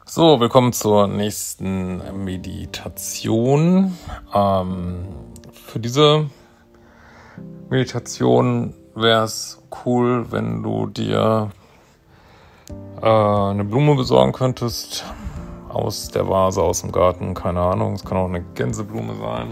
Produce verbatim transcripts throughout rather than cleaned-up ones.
So, willkommen zur nächsten Meditation. Ähm, für diese Meditation wäre es cool, wenn du dir äh, eine Blume besorgen könntest aus der Vase, aus dem Garten, keine Ahnung. Es kann auch eine Gänseblume sein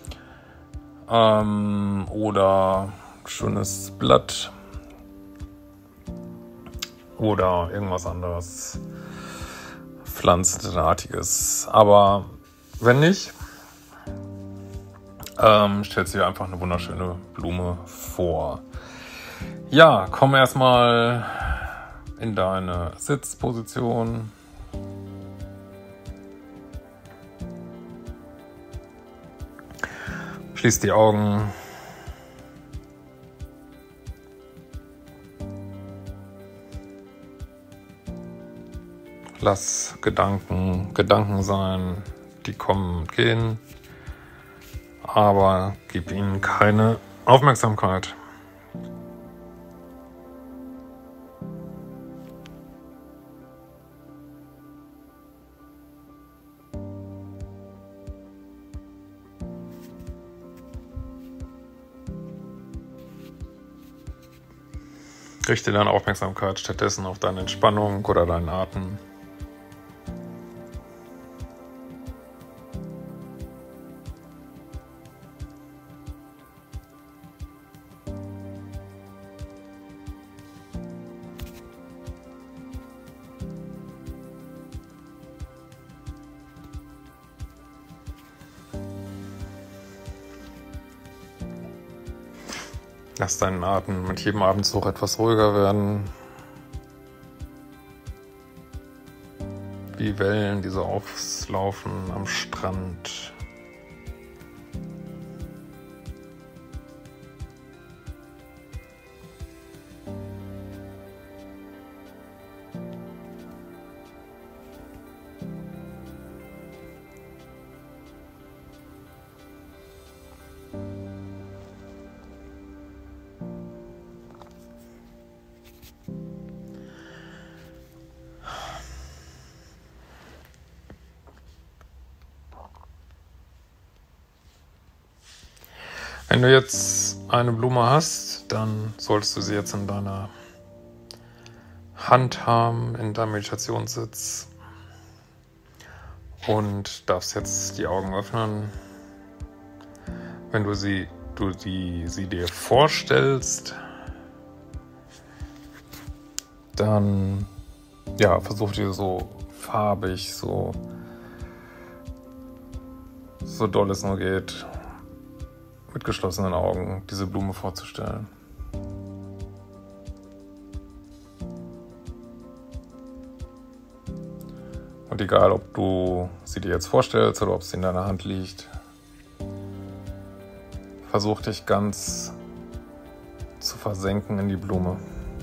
ähm, oder ein schönes Blatt oder irgendwas anderes Pflanzenartiges. Aber wenn nicht, ähm, stellst du dir einfach eine wunderschöne Blume vor. Ja, komm erstmal in deine Sitzposition. Schließ die Augen. Lass Gedanken Gedanken sein, die kommen und gehen, aber gib ihnen keine Aufmerksamkeit. Richte deine Aufmerksamkeit stattdessen auf deine Entspannung oder deinen Atem. Lass deinen Atem mit jedem Atemzug etwas ruhiger werden. Wie Wellen, die so auflaufen am Strand. Wenn du jetzt eine Blume hast, dann solltest du sie jetzt in deiner Hand haben, in deinem Meditationssitz und darfst jetzt die Augen öffnen. Wenn du sie, du die, sie dir vorstellst, dann ja, versuch dir so farbig, so, so doll es nur geht, mit geschlossenen Augen diese Blume vorzustellen. Und egal, ob du sie dir jetzt vorstellst oder ob sie in deiner Hand liegt, versuch dich ganz zu versenken in die Blume.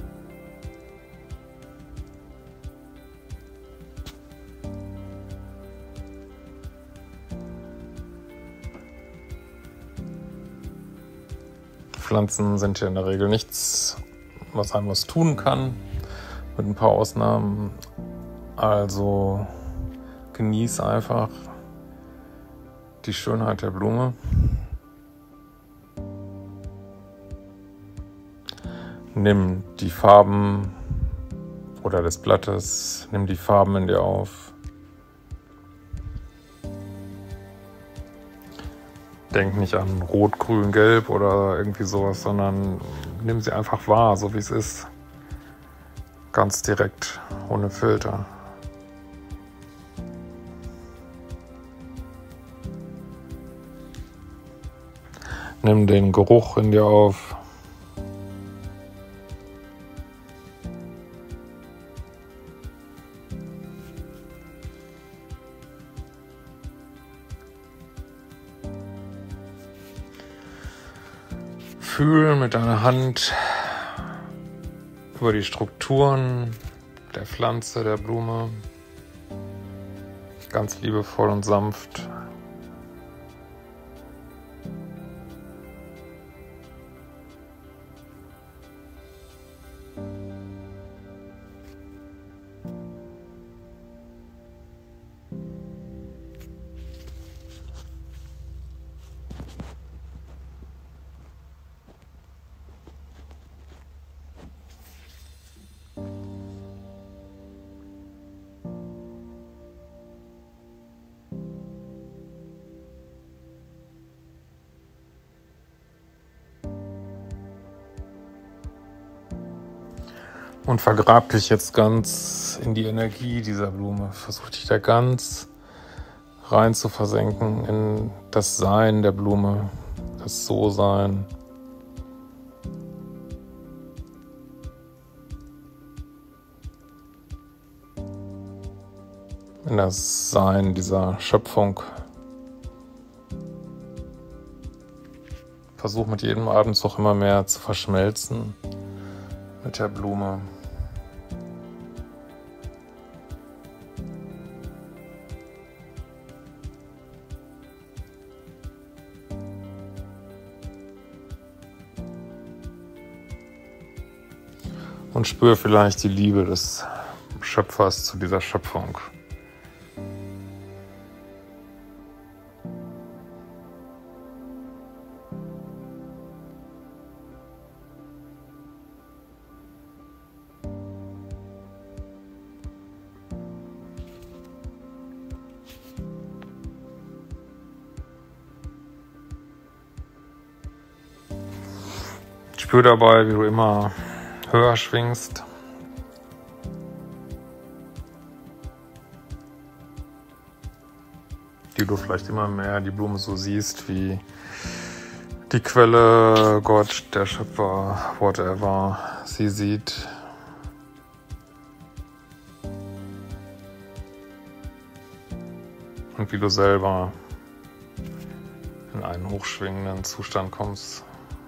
Pflanzen sind ja in der Regel nichts, was einem was tun kann, mit ein paar Ausnahmen. Also genieß einfach die Schönheit der Blume. Nimm die Farben oder des Blattes, nimm die Farben in dir auf. Denk nicht an Rot, Grün, Gelb oder irgendwie sowas, sondern nimm sie einfach wahr, so wie es ist. Ganz direkt, ohne Filter. Nimm den Geruch in dir auf. Fühl mit deiner Hand über die Strukturen der Pflanze, der Blume, ganz liebevoll und sanft. Und vergrab dich jetzt ganz in die Energie dieser Blume. Versuch dich da ganz rein zu versenken in das Sein der Blume, das So-Sein. In das Sein dieser Schöpfung. Versuch mit jedem Atemzug immer mehr zu verschmelzen mit der Blume. Und spür vielleicht die Liebe des Schöpfers zu dieser Schöpfung. Spür dabei, wie du immer höher schwingst. Wie du vielleicht immer mehr die Blume so siehst, wie die Quelle, Gott, der Schöpfer, whatever, sie sieht. Und wie du selber in einen hochschwingenden Zustand kommst.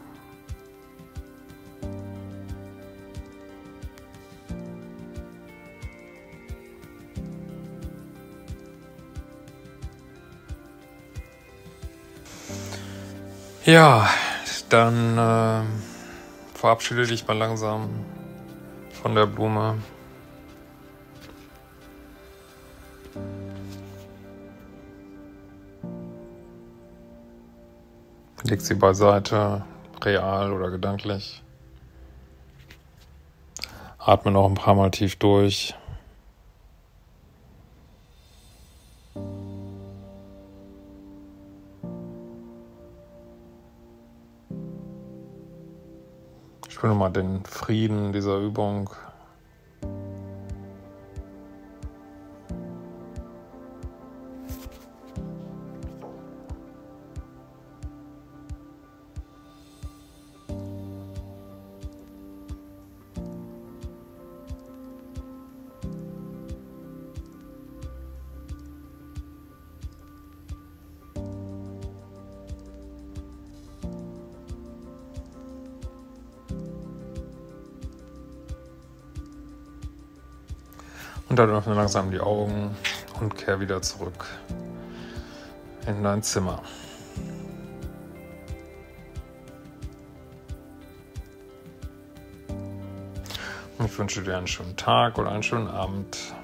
Ja, dann äh, verabschiede dich mal langsam von der Blume. Leg sie beiseite, real oder gedanklich. Atme noch ein paar Mal tief durch. Spür nochmal den Frieden dieser Übung. Und dann öffne langsam die Augen und kehr wieder zurück in dein Zimmer. Und ich wünsche dir einen schönen Tag oder einen schönen Abend.